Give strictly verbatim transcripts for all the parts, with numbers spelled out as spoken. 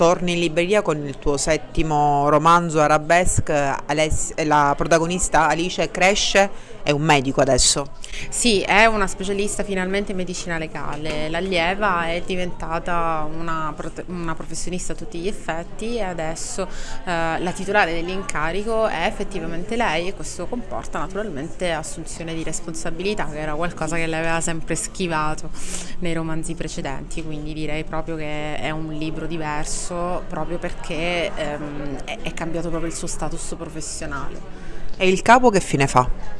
torni in libreria con il tuo settimo romanzo Arabesque, Aless- la protagonista Alice cresce, è un medico adesso. Sì, è una specialista finalmente in medicina legale. L'allieva è diventata una, prote- una professionista a tutti gli effetti e adesso eh, la titolare dell'incarico è effettivamente lei e questo comporta naturalmente assunzione di responsabilità, che era qualcosa che lei aveva sempre schivato nei romanzi precedenti, quindi direi proprio che è un libro diverso proprio perché ehm, è, è cambiato proprio il suo status professionale. E il capo che fine fa?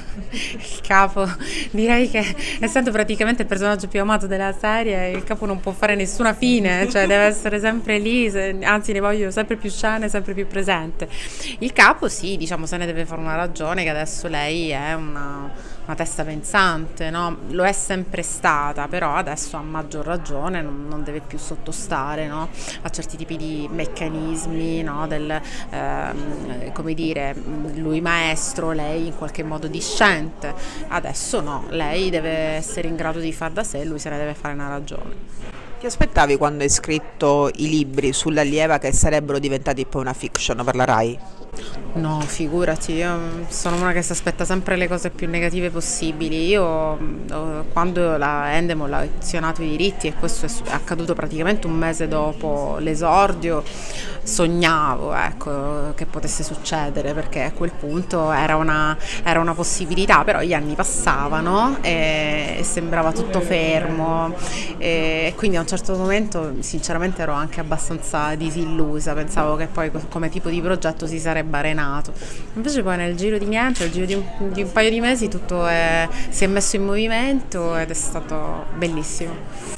Il capo, direi che essendo praticamente il personaggio più amato della serie, il capo non può fare nessuna fine, cioè deve essere sempre lì, se, anzi ne voglio sempre più scene, sempre più presente. Il capo sì, diciamo se ne deve fare una ragione, che adesso lei è una, una testa pensante, no? Lo è sempre stata, però adesso a maggior ragione non, non deve più sottostare, no? A certi tipi di meccanismi, no? Del, ehm, come dire, lui maestro, lei in qualche modo discente. Adesso no, lei deve essere in grado di far da sé, lui se ne deve fare una ragione. Ti aspettavi quando hai scritto i libri sull'allieva che sarebbero diventati poi una fiction per la Rai? No, figurati, io sono una che si aspetta sempre le cose più negative possibili. Io quando la Endemol ha azionato i diritti, e questo è accaduto praticamente un mese dopo l'esordio, sognavo ecco, che potesse succedere, perché a quel punto era una, era una possibilità, però gli anni passavano e, e sembrava tutto fermo e quindi a un certo momento sinceramente ero anche abbastanza disillusa, pensavo che poi come tipo di progetto si sarebbe arenato, invece poi nel giro di niente, nel giro di un, di un paio di mesi tutto è, si è messo in movimento ed è stato bellissimo.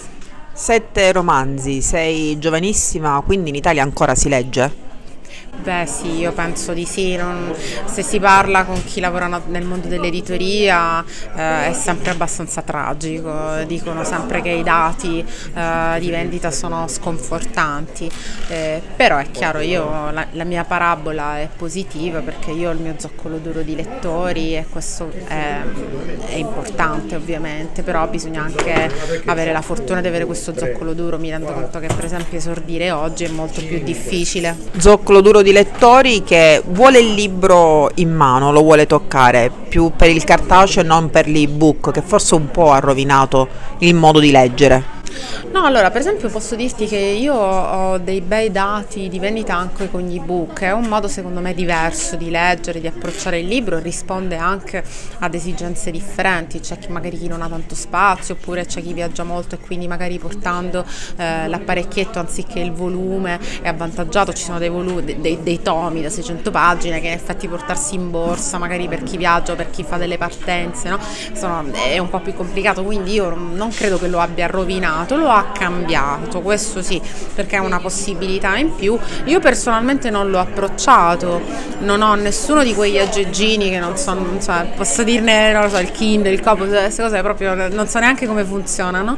Sette romanzi, sei giovanissima, quindi in Italia ancora si legge? Beh sì, io penso di sì, non, se si parla con chi lavora nel mondo dell'editoria eh, è sempre abbastanza tragico, dicono sempre che i dati eh, di vendita sono sconfortanti, eh, però è chiaro, io, la, la mia parabola è positiva perché io ho il mio zoccolo duro di lettori e questo è, è importante ovviamente, però bisogna anche avere la fortuna di avere questo zoccolo duro, mi rendo conto che per esempio esordire oggi è molto più difficile. Zoccolo duro di lettori che vuole il libro in mano, lo vuole toccare, più per il cartaceo e non per l'ebook, che forse un po' ha rovinato il modo di leggere. No, allora per esempio posso dirti che io ho dei bei dati di vendita anche con gli ebook, è un modo secondo me diverso di leggere, di approcciare il libro, risponde anche ad esigenze differenti, c'è chi magari chi non ha tanto spazio oppure c'è chi viaggia molto e quindi magari portando eh, l'apparecchietto anziché il volume è avvantaggiato, ci sono dei, volumi, dei, dei tomi da seicento pagine che in effetti portarsi in borsa magari per chi viaggia o per chi fa delle partenze, no? Sono, è un po' più complicato, quindi io non credo che lo abbia rovinato, lo ha cambiato, questo sì, perché è una possibilità in più. Io personalmente non l'ho approcciato, non ho nessuno di quegli aggeggini che non so, non so posso dirne, non lo so, il Kindle, il Kobo, queste cose proprio non so neanche come funzionano,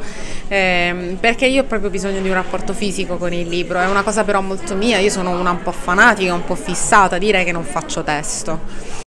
eh, perché io ho proprio bisogno di un rapporto fisico con il libro, è una cosa però molto mia, io sono una un po' fanatica, un po' fissata, direi che non faccio testo.